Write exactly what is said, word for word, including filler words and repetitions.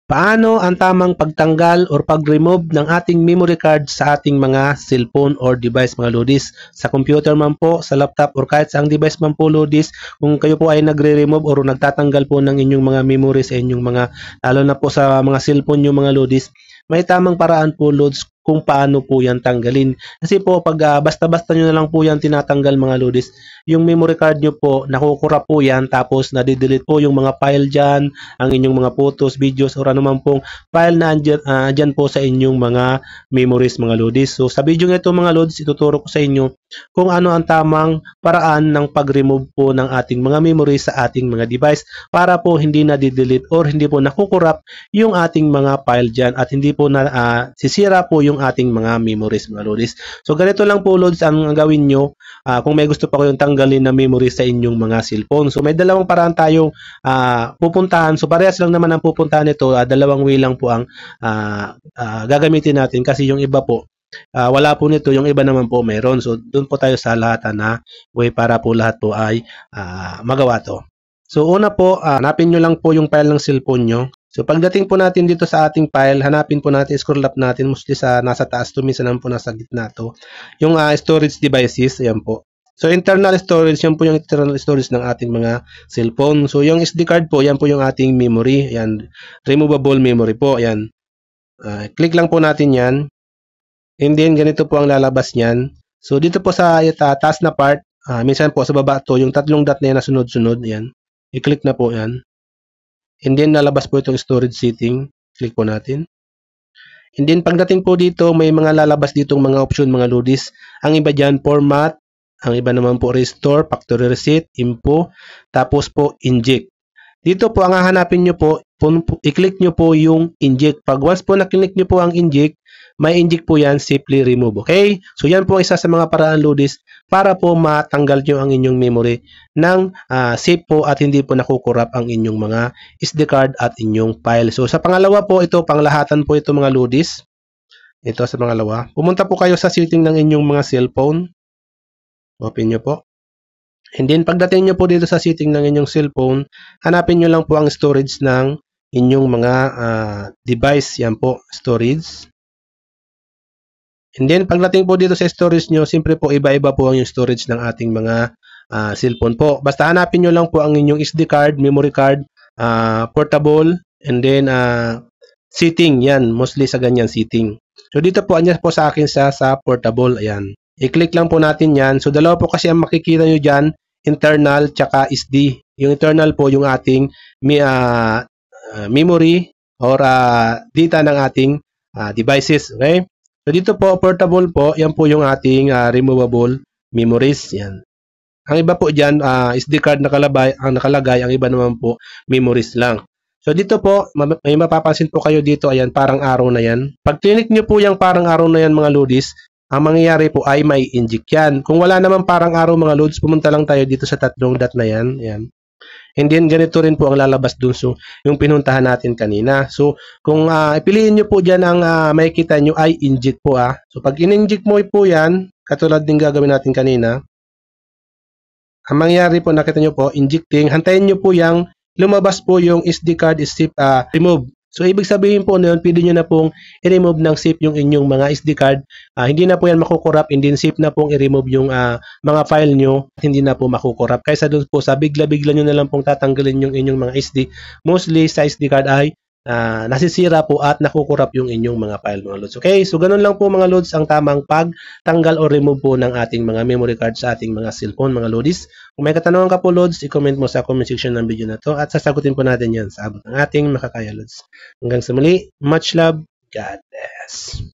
Paano ang tamang pagtanggal or pag-remove ng ating memory card sa ating mga cellphone or device mga lodis? Sa computer man po, sa laptop or kahit sa ang device man po lodis, kung kayo po ay nagre-remove or nagtatanggal po ng inyong mga memory sa inyong mga, lalo na po sa mga cellphone nyo mga lodis, may tamang paraan po lods kung paano po yan tanggalin. Kasi po pag uh, basta-basta nyo na lang po yan tinatanggal mga lodis, yung memory card nyo po, nakukura po yan, tapos nadidelete po yung mga file dyan, ang inyong mga photos, videos, or anuman pong file na andyan, uh, andyan po sa inyong mga memories mga lodis. So sa video nito mga lods, ituturo ko sa inyo kung ano ang tamang paraan ng pag-remove po ng ating mga memories sa ating mga device para po hindi na-delete or hindi po nakukurap yung ating mga file dyan at hindi po na uh, sisira po yung ating mga memories mga lodis. So ganito lang po lods ang gawin nyo uh, kung may gusto pa kayong tanggalin na memory sa inyong mga cellphone. So may dalawang paraan tayong uh, pupuntahan. So parehas lang naman ang pupuntahan nito. Uh, dalawang way lang po ang uh, uh, gagamitin natin kasi yung iba po uh, wala po nito, yung iba naman po meron. So doon po tayo sa lahat na way para po lahat po ay uh, magawa to. So una po, uh, hanapin nyo lang po yung file ng cellphone nyo. So pagdating po natin dito sa ating file, hanapin po natin, scroll up natin, mostly sa nasa taas to, minsan naman po nasa gitna to. Yung uh, storage devices, ayan po. So internal storage, yan po yung internal storage ng ating mga cellphone. So yung S D card po, yan po yung ating memory, ayan, removable memory po, ayan. Uh, click lang po natin yan. And then ganito po ang lalabas niyan. So dito po sa uh, taas na part, uh, minsan po sa baba to, yung tatlong dot na yan na sunod-sunod, ayan. I-click na po yan. And then lalabas po itong storage setting. Click po natin. And then pagdating po dito, may mga lalabas ditong mga option mga lodis. Ang iba dyan, format. Ang iba naman po restore, factory reset, info. Tapos po inject. Dito po ang hahanapin nyo po, i-click nyo po yung inject. Pag once po na-click nyo po ang inject, may inject po yan, simply remove. Okay? So yan po isa sa mga paraan lodis para po matanggal nyo ang inyong memory ng uh, safe po at hindi po nakukurap ang inyong mga S D card at inyong file. So sa pangalawa po ito, panglahatan po ito mga lodis. Ito sa pangalawa. Pumunta po kayo sa setting ng inyong mga cellphone. Open nyo po. And then pagdating nyo po dito sa setting ng inyong cellphone, hanapin nyo lang po ang storage ng inyong mga uh, device. Yan po, storage. And then, pagdating po dito sa storage nyo, siyempre po, iba-iba po ang yung storage ng ating mga uh, cellphone po. Basta hanapin nyo lang po ang inyong S D card, memory card, uh, portable, and then uh, setting. Yan, mostly sa ganyan setting. So, dito po, andyan po sa akin sa, sa portable. Ayan. I-click lang po natin yan. So, dalawa po kasi ang makikita nyo dyan, internal, tsaka S D. Yung internal po, yung ating uh, uh, memory or uh, data ng ating uh, devices. Okay? So, dito po, portable po, yan po yung ating uh, removable memories. Yan. Ang iba po dyan, uh, S D card nakalagay, ang nakalagay, ang iba naman po, memories lang. So, dito po, may mapapansin po kayo dito, ayan, parang arrow na yan. Pag click nyo po yung parang arrow na yan, mga lodis, ang mangyayari po ay may inject yan. Kung wala naman parang arrow, mga lods, pumunta lang tayo dito sa tatlong dot na yan. Ayan. And then, ganito rin po ang lalabas dun. So, yung pinuntahan natin kanina. So, kung uh, piliin nyo po dyan ang uh, makikita nyo ay inject po. Ah. So, pag in-inject mo po yan, katulad din gagawin natin kanina, ang mangyayari po, nakita nyo po, injecting, hantayin nyo po yung lumabas po yung S D card is uh, remove. So, ibig sabihin po na yun, pwede nyo na pong i-remove ng safe yung inyong mga S D card. Uh, hindi na po yan makukurap, hindi safe na pong i-remove yung uh, mga file nyo at hindi na po makukurap. Kaysa doon po sa bigla-bigla nyo na lang pong tatanggalin yung inyong mga S D. Mostly sa S D card ay uh, nasisira po at nakukurap yung inyong mga file mga lods. Okay, so ganun lang po mga lods ang tamang pagtanggal o remove po ng ating mga memory card sa ating mga cellphone mga lodis. Kung may katanungan ka po lods, i-comment mo sa comment section ng video na to at sasagutin po natin yan sa abot ng ating makakaya lods. Hanggang sa muli, much love, God bless.